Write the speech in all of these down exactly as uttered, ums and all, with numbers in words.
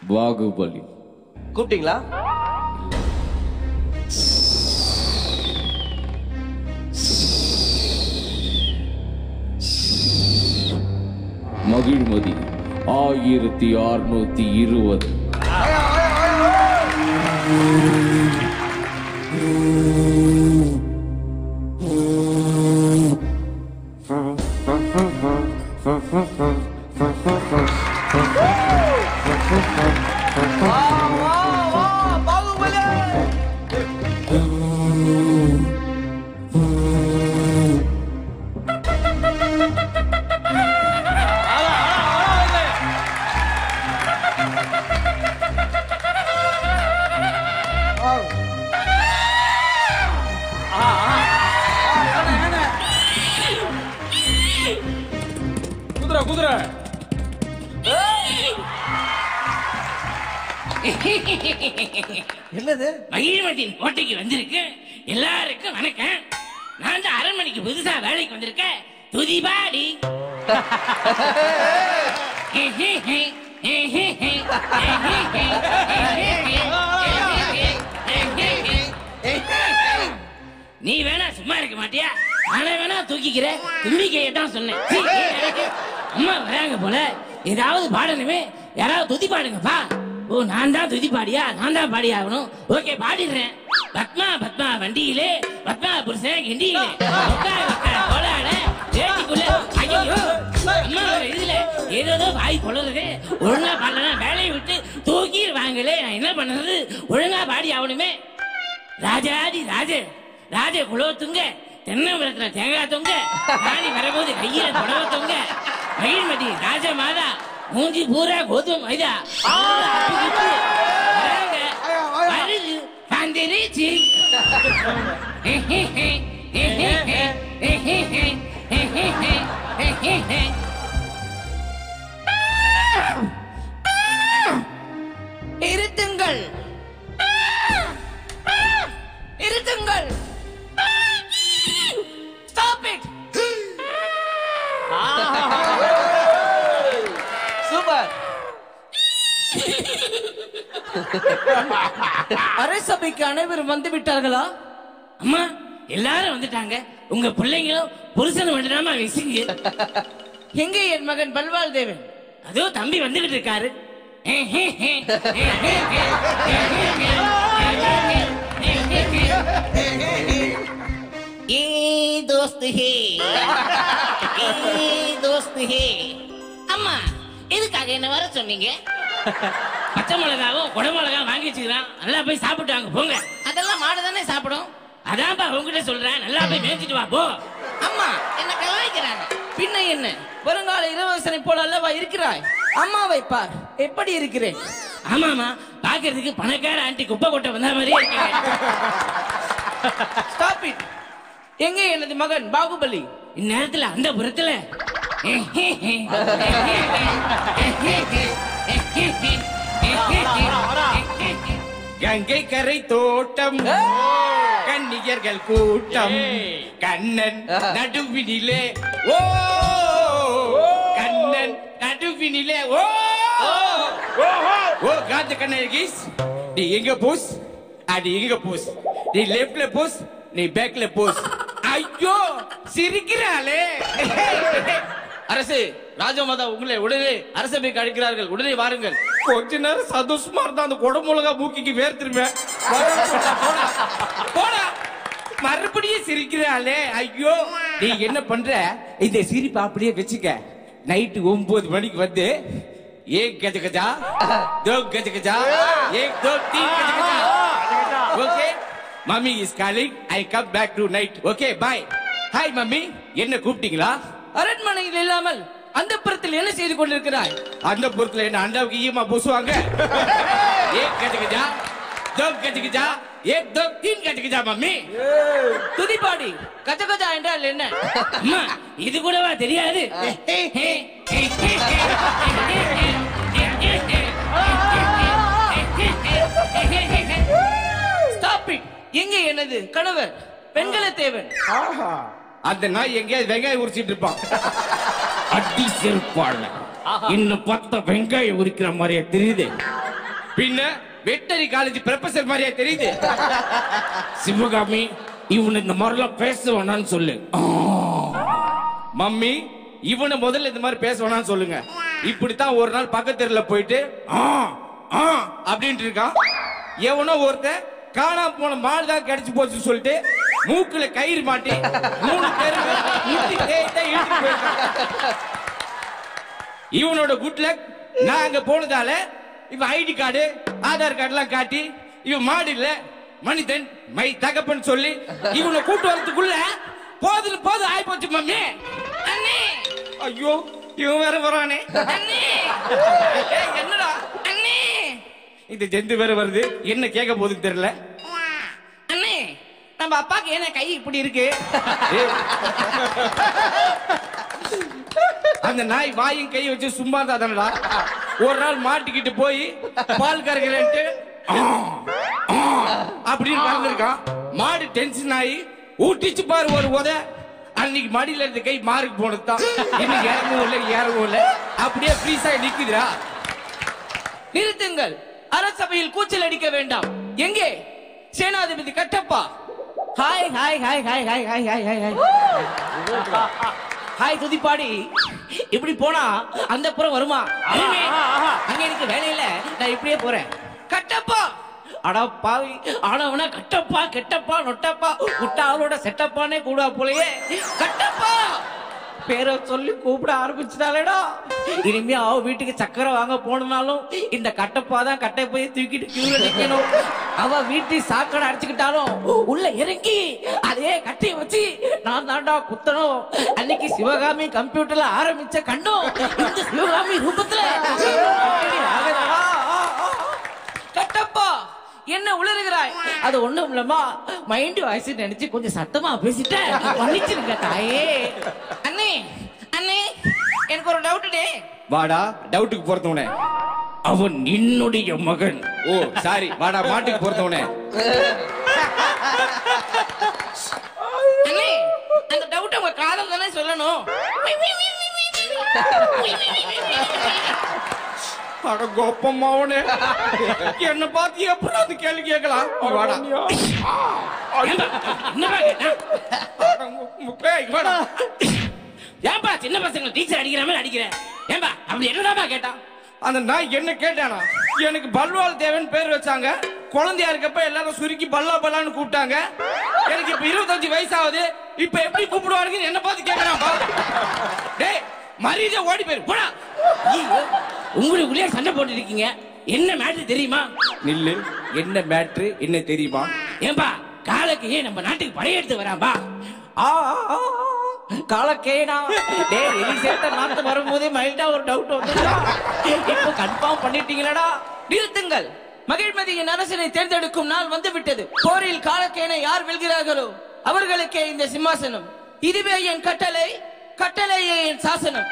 பாகுபலி. கூப்பிட்டீங்களா? மகிழ்மதி ஆயிரத்தி அறுநூத்தி இருபது. குதிரை குதிரை என்னது? மகிழ்மதியின் கோட்டைக்கு வந்திருக்கு. எல்லாருக்கும் வணக்கம். நான் தான் அரண்மனைக்கு புதுசா வேலைக்கு வந்திருக்கேன். துதிபாடி நீ வேணா சும்மா இருக்க மாட்டியா? ஆனா வேணா தூக்கிக்கிற தும்பிக்கையை தான் சொன்னேன். அம்மா வராங்க போல, ஏதாவது பாடணுமே, யாராவது துதி பாடுங்கப்பா. ஓ நான் தான் துதி பாடியா? நான் தான் பாடி ஆகணும். ஓகே பாடிடுறேன். பத்மா பத்மா வண்டியிலே, பத்மா புருஷன் கிண்டியிலே, கோலாட வேட்டிக்குள்ள. ஐயோ அம்மா இதுல ஏதோ வாய் கொள்ளுறது. ஒழுங்கா பாடலன்னா வேலையை விட்டு தூக்கிடுவாங்களே. நான் என்ன பண்றது? ஒழுங்கா பாடி ஆகணுமே. ராஜாதி ராஜ ராஜ குலோத்துங்க, தென்னை மரத்துல தேங்காய் தொங்க, ராணி வரும்போது கையில தொடவ தொங்க, மகிழ்மதி ராஜ மாதா மூஞ்சி பூரா கோதுமை மைதா வருது வந்துருச்சு. இருத்துங்கள் இருத்துங்கள். Stop it. சூப்பர். அரசபைக்கு அனைவரும் வந்து விட்டார்களா? அம்மா எல்லாரும் வந்துட்டாங்க. உங்க பிள்ளைங்களும் புருஷன் வந்துடாம விசிங்க. எங்கே என் மகன் பல்வாள் தேவன்? அதோ தம்பி வந்துகிட்டு இருக்காரு. ஏ தோஸ்த் ஹே ஏ தோஸ்த் ஹே. அம்மா எதுக்காக என்ன வர சொன்னீங்க? பச்சை மிளகாவும் குடை மிளகாவும் வாங்கி வச்சுக்கிறான். நல்லா போய் சாப்பிட்டு வாங்க போங்க. அதெல்லாம் மாடு தானே சாப்பிடும். அதான்ப்பா உங்ககிட்ட சொல்றேன். நல்லா போய் மேய்ச்சிட்டு வா போ. அம்மா என்ன கலாய்க்கிறாங்க. பின்ன என்ன, வருங்கால இளவரசனை போல அல்லவா இருக்கிறாய்? அம்மாவை பார், எப்படி இருக்கிறேன்? ஆமாமா, பாக்குறதுக்கு பணக்கார ஆண்டி குப்பை கொட்டை வந்த மாதிரியே இருக்கீங்க. Stop it. எங்கே எனது மகன் பாகுபலி? இந்நேரத்துல அந்த புறத்துல கங்கை கரை தோட்டம், கன்னியர்கள் கூட்டம், கண்ணன் நடுவினிலே, ஓ கண்ணன் நடுவினிலே, ஓ ஓ காந்த கண்ணகிஸ், நீ எங்க போஸ், அடி எங்க போஸ், நீ லெப்ட்ல போஸ், நீ பேக்ல போஸ். ஐயோ சிரிக்கிறாளே. அரசே, ராஜமாதா உங்களை உடனே அரசபைக்கு அழைக்கிறார்கள். உடனே வாருங்கள். கொஞ்ச நேரம் சந்தோஷமா இருந்தா அந்த குடமுழகா மூக்கிக்கு வேர்த்திருவேன். போடா, மறுபடியும் சிரிக்கிறாளே. ஐயோ நீ என்ன பண்ற? இந்த சிரிப்பு அப்படியே வச்சுக்க. நைட்டு ஒன்பது மணிக்கு வந்து ஏக் கஜ கஜா, தோ கஜ கஜா, ஏக் தோ தீன் கஜ கஜா. Okay, mummy is calling, I come back tonight. Okay bye. Hi mummy, என்ன கூப்பிட்டீங்களா? அரண்மனையில் இல்லாமல் அந்த புறத்தில் என்ன செய்து கொண்டிருக்கிறாய்? அந்த புறத்துல என்ன அண்டாவுக்கு ஈயமா பூசுவாங்க? ஏக் கஜ கஜா, दो गज गजा एक दो तीन गज गजा मम्मी துதிபாடி கஜ கஜா என்றால் என்ன? அம்மா இது கூடவா தெரியாது? Stop it. எங்கே எனது கணவர் பெண்கள தேவன்? அந்த நாய் எங்கேயாவது வெங்காயம் உரிச்சிட்டு இருப்பான். அடி செருப்பாள இன்னும் பத்த வெங்காயம் உரிக்கிற மாதிரியே தெரியுது. பின்ன வெட்டரி காலேஜ் ப்ரொஃபசர் மாதிரியா தெரியுது? சிவகாமி இவனு இந்த மாதிரிலாம் பேச வேணான்னு சொல்லு. மம்மி இவனை முதல்ல இந்த மாதிரி பேச வேணாம்னு சொல்லுங்க. இப்படித்தான் ஒரு நாள் பக்கத்துல போயிட்டு ஆ ஆ அப்படின்ட்டு இருக்கான். எவனோ ஒருத்தன் காணாம போன மால் தான் கிடைச்சு போச்சு சொல்லிட்டு மூக்குல கயிறு மாட்டி மூணு பேரும் இவனோட குட் லக். நான் அங்க போனதால இவன் ஐடி கார்டு ஆதார் கார்டு எல்லாம் காட்டி இவன் மாடு இல்ல மனிதன் மை தகப்பன் சொல்லி இவனை கூட்டு வரதுக்குள்ள போதும் போதும் ஆயி போச்சு மம்மி. அண்ணே ஐயோ இவன் வேற வரானே. அண்ணே என்னடா அண்ணே இந்த ஜெந்து வேற வருது, என்ன கேட்க போகுதுன்னு தெரியல. அண்ணே நம்ம அப்பாக்கு ஏன் கை இப்படி இருக்கு? அந்த நாய் வாயும் கை வச்சு சும்மா தானடா. ஒரு நாள் மாட்டிக்கிட்டு போய் பால் கறக்கிறேன்ட்டு அப்படின்னு கறந்துருக்கான். மாடு டென்ஷன் ஆகி ஊட்டிச்சு பாரு ஒரு உத. அன்னைக்கு மடியில இருந்த கை மாருக்கு போனதுதான். இன்னைக்கு இறங்கவும் இல்லை ஏறவும் இல்லை, அப்படியே ஃப்ரீஸா நிக்குதுடா. நிறுத்துங்கள். அரசபையில் கூச்சல் அடிக்க வேண்டாம். எங்கே சேனாதிபதி Kattappa? Hi hi hi hi hi hi hi hi hi hi துதிப்பாடி. இப்படி போனா அந்த புறம் வருமா? அங்க எனக்கு வேலையில நான் இப்படியே போறேன். கட்டப்பா அடா பாவி ஆனவனா கட்டப்பா கெட்டப்பா நொட்டப்பா விட்டா அவளோட செட்டப்பானே கூட போலயே. கட்டப்பா பேரை சொல்லி கூப்பிட ஆரம்பிச்சுட்டாலேடா. இனிமே அவ வீட்டுக்கு சக்கரை வாங்க போனாலும் இந்த கட்டப்பா தான் கட்டை போய் தூக்கிட்டு கியூல நிக்கணும். அவ வீட்டு சாக்கடை அடிச்சுக்கிட்டாலும் உள்ள இறங்கி அதே கட்டையை வச்சு நான் தாண்டா குத்தணும். அன்னைக்கு சிவகாமி கம்ப்யூட்டர்ல ஆரம்பிச்ச கண்ணும் இந்த சிவகாமி ரூபத்துல கட்டப்பா என்ன உளறுகிறாய்? அது ஒண்ணும் இல்லம்மா, மைண்ட் வாய்ஸ் நினைச்சு கொஞ்சம் சத்தமா பேசிட்டேன், மன்னிச்சிருங்க தாயே. அண்ணே அண்ணே எனக்கு ஒரு டவுட் டே. வாடா டவுட்டுக்கு பொறுத்தவனே. அவன் என்னுடைய மகன். ஓ சாரி, வாடா மாட்டுக்கு பொறுத்தவனே. அண்ணே அந்த டவுட் உங்க காதல் தானே சொல்லணும். அட கோப்பம்மாவனே, என்ன பார்த்து எப்படி அது கேள்வி கேட்கலாம்? வாடா என்னப்பா கேட்டா? பேய், வாடா. ஏன்பா சின்ன பசங்க டீச்சர் அடிக்கிற மாதிரி அடிக்கிற? ஏன்பா அப்படி என்னடாப்பா கேட்டான்? அந்த நாய் என்ன கேட்டானா? எனக்கு பல்வால் தேவன் பேர் வச்சாங்க. குழந்தையா இருக்கப்ப எல்லாரும் சுருக்கி பல்லா பல்லான்னு கூப்பிட்டாங்க. எனக்கு இப்ப இருபத்தஞ்சு வயசாகுது, இப்ப எப்படி கூப்பிடுவாருன்னு என்ன பார்த்து கேட்கறான்பா. டேய் மரியாதை ஓடி போயிரு போடா. உங்களுக்குள்ளே சண்டை போட்டு இருக்கீங்க, என்ன மேட்ரு தெரியுமா? நில்லு, என்ன மேட்ரு என்ன தெரியுமா? ஏன்பா காலக்கு ஏன் நம்ம நாட்டுக்கு படையெடுத்து வரான்பா? காலக்கேனா டேய் எலிசேட்ட நாத்து வரும்போதே மைல்டா ஒரு டவுட் வந்துடா. இப்போ கன்ஃபார்ம் பண்ணிட்டீங்களடா. நிறுத்துங்கள். மகிழ்மதியின் அரசனை தேர்ந்தெடுக்கும் நாள் வந்து விட்டது. போரில் காலக்கேனை யார் வெல்கிறார்களோ அவர்களுக்கே இந்த சிம்மாசனம். இதுவே என் கட்டளை, கட்டளையே என் சாசனம்.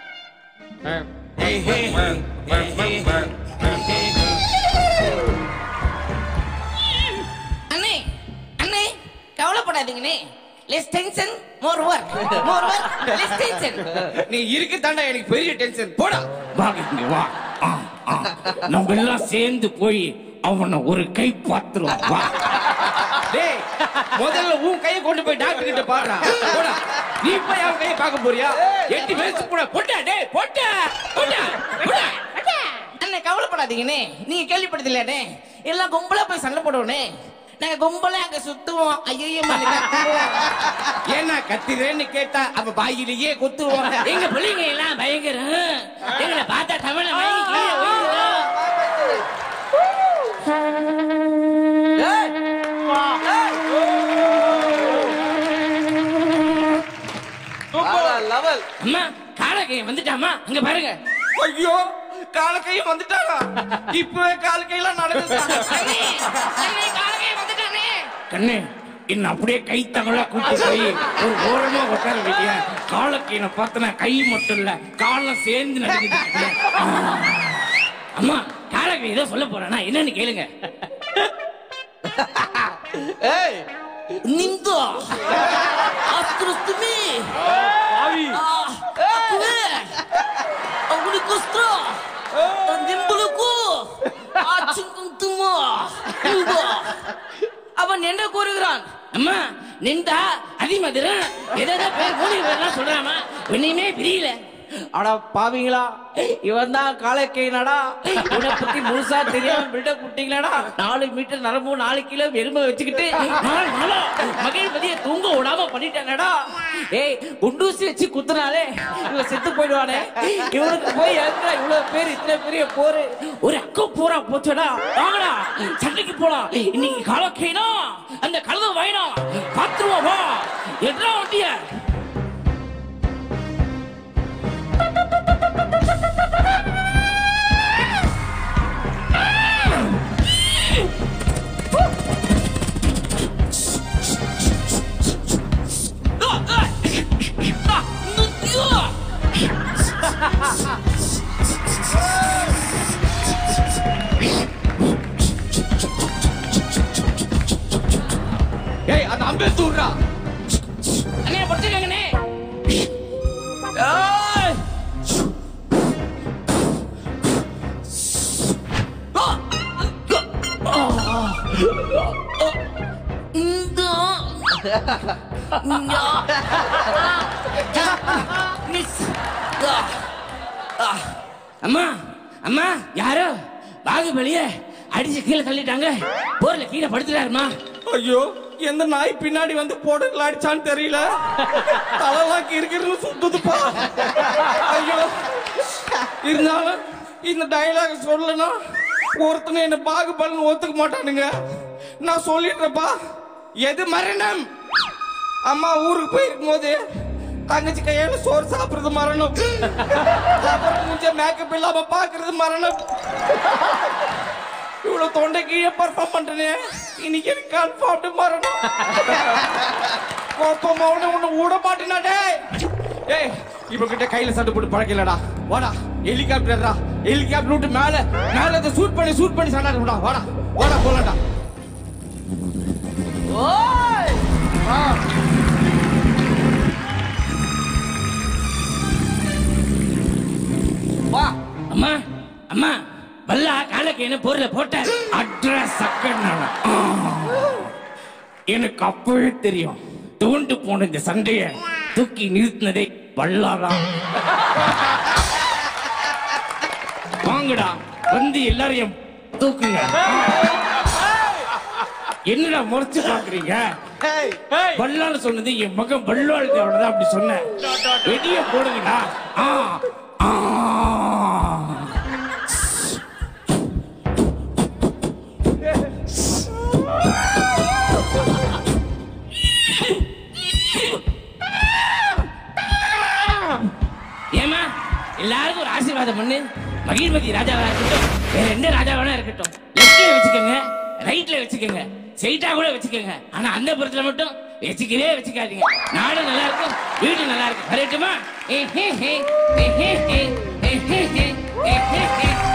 அண்ணே அண்ணே கவலைப்படாதீங்கண்ணே. less tension more work, more work less tension. நீ இருக்கு தாண்டா எனக்கு பெரிய டென்ஷன். போடா வா இங்க வா. ஆ, ஆ. நம்ம எல்லாம் சேர்ந்து போய் அவனை ஒரு கை பார்த்துருவோம். வா. டேய் முதல்ல உன் கையை கொண்டு போய் டாக்டர் கிட்ட பாடுறா. போடா நீ போய் அவன் கையை பார்க்க போறியா? எட்டி பேச கூட போட்டா. டேய் போட்டா போட்டா போட்டா. அண்ணே கவலைப்படாதீங்கண்ணே. நீங்க கேள்விப்பட்டதில்லையாண்ணே, எல்லாம் கும்பலா போய் சண்டை போடுவோண்ணே. நாங்க கும்பலா அங்க சுத்துவோம். ஐயோ ஏன்னா கத்திரேன்னு கேட்டா அவ பாயிலேயே குத்துவாங்க. எங்க பிள்ளைங்க எல்லாம் பயங்கரம். எங்களை பார்த்தா தமிழ வாங்கி கீழே விழுந்துரும். அம்மா காலக்கைய வந்துட்டாமா, அங்க பாருங்க. ஐயோ காலக்கையும் வந்துட்டாரா? இப்பவே காலக்கையெல்லாம் நடக்குது. கண்ணு என்ன அப்படியே கை தகவலா கூட்டு போய் ஒரு ஓரமா உட்கார வைக்க. காலக்கையில பார்த்தனா கை மட்டும் இல்ல காலம் சேர்ந்து நடக்குது. அம்மா காலக்கை ஏதோ சொல்ல போறேன்னா என்னன்னு கேளுங்க. நிந்தோ அஸ்துஸ்துமி ஆவி அக்குவே அவனுக்கு ஸ்ட்ரோ நிம்புலுக்கு ஆச்சு அம்மா நின்றா அதிமதுரம் ஏதோ பேர் மூணு பேர்லாம் சொல்றாமா ஒன்னுமே பிரியல. அடா பாவீங்களா, இவன் தான் காலக்கைனடா. இவனை பத்தி முழுசா தெரியாம பில்டப் குட்டிங்களாடா. நாலு மீட்டர் நரம்பு நாலு கிலோ எலும்பை வச்சுக்கிட்டு மகிழ்வதியை தூங்க விடாம பண்ணிட்டானடா. ஏய் குண்டூசி வச்சு குத்துனாலே இவன் செத்து போயிடுவானே. இவனுக்கு போய் ஏற்கனவே இவ்வளவு பேர் இத்தனை பெரிய போரு ஒரு அக்க போரா போச்சடா. வாங்கடா சண்டைக்கு போலாம். இன்னைக்கு காலக்கைனா அந்த கழுத வாயினா பாத்துருவோம். வா எட்ரா வண்டிய. ஏய் அந்த அம்பே தூர்றா. அண்ணே படுத்துக்கங்கண்ணே. அம்மா அம்மா யாரோ பாகுபலிய அடிச்சு கீழே தள்ளிட்டாங்க. போர்ல கீழே படுத்துட்டாருமா. ஐயோ எந்த நாய் பின்னாடி வந்து போடல அடிச்சான்னு தெரியல. தலைவாக்கி இருக்கிறது சுத்துதுப்பா. ஐயோ இருந்தாலும் இந்த டயலாக் சொல்லனா ஒருத்தனை என்ன பாகுபலன்னு ஒத்துக்க மாட்டானுங்க. நான் சொல்லிடுறேப்பா. எது மரணம்? அம்மா ஊருக்கு போயிருக்கும் போது தங்கச்சி கையால சோறு சாப்பிடுறது மரணம். மேக்கப் இல்லாம பாக்குறது மரணம். இவ்வளவு தொண்டை கீழே பர்ஃபார்ம் பண்றேனே, இன்னைக்கு எனக்கு கன்ஃபார்ம் மரணம். கோப்பமா உன்னை விட மாட்டேனாடே. ஏய் இப்ப கிட்ட கையில சட்டை போட்டு பழக்கலடா. வாடா ஹெலிகாப்டர்டா. ஹெலிகாப்டர் விட்டு மேல மேல அதை ஷூட் பண்ணி ஷூட் பண்ணி சண்டாடா. வாடா வாடா போலாம்டா. ஓய் வா அம்மா அம்மா பல்லா காலக்கைன்னு போர்ல போட்ட அட்ரஸ் சக்கன். எனக்கு அப்பவே தெரியும் தூண்டு போன இந்த சண்டைய தூக்கி நிறுத்தினதே பல்லாதான். வாங்கடா வந்து எல்லாரையும் தூக்குங்க. என்னடா முறைச்சு பாக்குறீங்க? பல்லான்னு சொன்னது என் மகன் பல்லாளுக்கு அவ்வளவுதான் அப்படி சொன்னேன். வெடிய போடுங்கடா. ஆ ஆ ஏமா எல்லாருக்கும் ஒரு ஆசீர்வாதம் பண்ணு. மகிழ்மதி ராஜாவா இருக்கட்டும், வேற எந்த ராஜாவானா இருக்கட்டும், லெஃப்ட்ல வச்சுக்கோங்க, ரைட்ல வச்சுக்கோங்க, ஸ்ட்ரைட்டா கூட வச்சுக்கோங்க. ஆனா அந்த புறத்துல மட்டும் வச்சுக்கவே வச்சுக்காதீங்க. நாடு நல்லா இருக்கும், வீடு நல்லா இருக்கும். வரட்டுமா?